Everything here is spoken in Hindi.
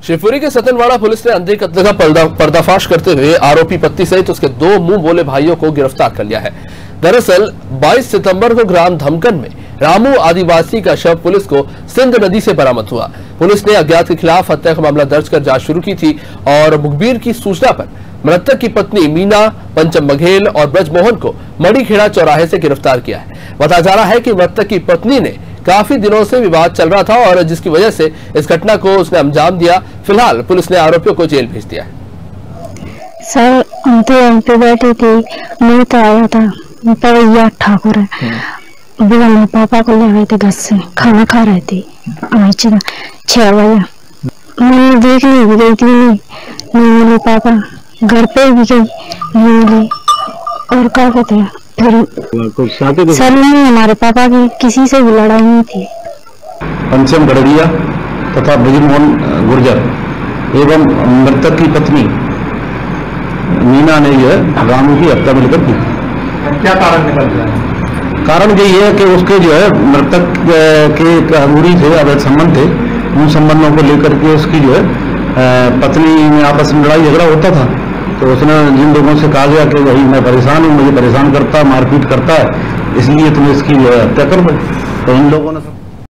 शिवपुरी के सतनवाड़ा पुलिस ने अंधे कत्ल का पर्दाफाश करते हुए आरोपी पत्नी सहित उसके 2 मुंह बोले भाइयों को गिरफ्तार कर लिया है। दरअसल 22 सितंबर को ग्राम धमकन में रामू आदिवासी का शव पुलिस को सिंध नदी से बरामद हुआ। पुलिस ने अज्ञात के खिलाफ हत्या का मामला दर्ज कर जांच शुरू की थी और मुखबिर की सूचना पर मृतक की पत्नी मीना पंचम बघेल और ब्रजमोहन को मड़ीखेड़ा चौराहे से गिरफ्तार किया है। बताया जा रहा है कि मृतक की पत्नी ने काफी दिनों से विवाद चल रहा था और जिसकी वजह से इस घटना को उसने अंजाम दिया। फिलहाल पुलिस ने आरोपियों को जेल भेज दिया है। सर पे बैठी थी, मैं तो आया था पवैया ठाकुर है, पापा को ले आए थे घर से, खाना खा रहे थे 6 बजे। मैं देखने भी गई थी, नहीं मिले पापा, घर पे भी गई नहीं मिले। और क्या कहते हैं फिर सर नहीं, हमारे पापा की किसी से भी लड़ाई नहीं थी। पंचम गढ़िया तथा ब्रजमोहन गुर्जर एवं मृतक की पत्नी मीना ने यह रामू की हत्या मिलकर की। क्या कारण निकल रहा है? कारण यही है कि उसके जो है मृतक के अधूरी थे, अवैध संबंध थे। उन संबंधों को लेकर के उसकी जो है पत्नी में आपस में लड़ाई झगड़ा होता था। तो उसने जिन लोगों से कहा गया कि भाई मैं परेशान हूँ, मुझे परेशान करता है, मारपीट करता है, इसलिए तुम्हें इसकी जो है हत्या कर दो। तो इन लोगों ने